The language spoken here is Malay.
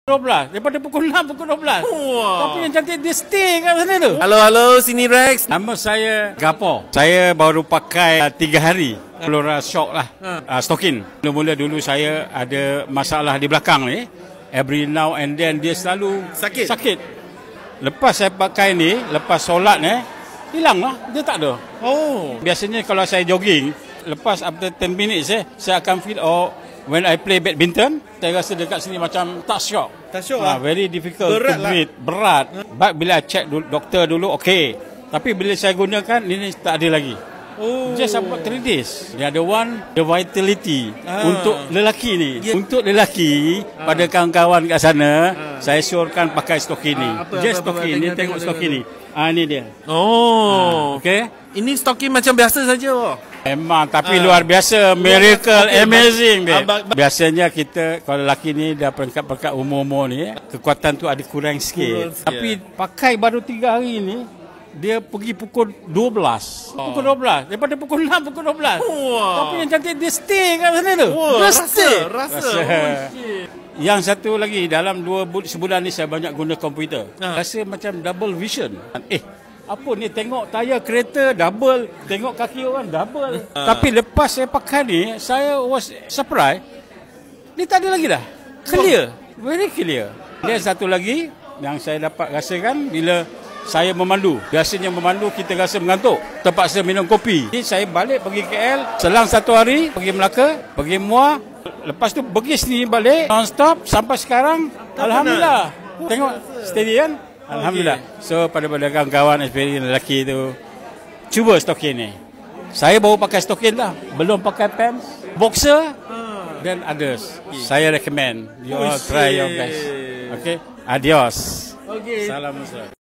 12 daripada pukul 6 pukul 12. Tapi yang cantik dia stay kat sana tu. Halo sini Rex. Nama saya Gapo. Saya baru pakai 3 hari. Flora Shock lah. Stokin. Mula-mula dulu saya ada masalah di belakang ni. Every now and then dia selalu sakit. Lepas saya pakai ni, lepas solat ni, hilang lah. Dia tak ada. Biasanya kalau saya jogging, lepas after 10 minutes saya akan feel when I play badminton, saya rasa dekat sini macam tak syok. Tak syok lah. Very difficult to breathe. Berat. But bila I check doktor dulu, okey. Tapi bila saya gunakan, ini tak ada lagi. Just about 3 days. The other one, the vitality. Untuk lelaki ni. Untuk lelaki, pada kawan-kawan kat sana, saya syorkan pakai Stokin ni. Just Stokin. Ni tengok Stokin ni. Ini dia. Okey. Ini Stokin macam biasa saja. Memang, tapi luar biasa, miracle, amazing dia. Biasanya kita, kalau lelaki ni dah peringkat umur-umur ni, kekuatan tu ada kurang sikit. Tapi pakai baru 3 hari ni, dia pergi pukul 12. Pukul 12. Daripada pukul 6 pukul 12. Tapi yang cantik dia stay kat sana tu. Rasa. Yang satu lagi, dalam sebulan ni saya banyak guna komputer. Rasa macam double vision. Apa ni, tengok tayar kereta double, tengok kaki orang double. Tapi lepas saya pakai ni, saya was surprised. Ni tak ada lagi dah. Clear. Very clear. Dan satu lagi yang saya dapat rasakan bila saya memandu. Biasanya memandu kita rasa mengantuk, terpaksa minum kopi. Jadi saya balik pergi KL, selang 1 hari, pergi Melaka, pergi Muar. Lepas tu pergi sini balik, non-stop sampai sekarang. Alhamdulillah. Tengok steady kan? Alhamdulillah. So pada kawan-kawan experience lelaki tu, cuba Stokin ni. Saya baru pakai Stokin lah, belum pakai pants, boxer dan others. Saya recommend you all try your best. Okay, adios. Okay. Salam.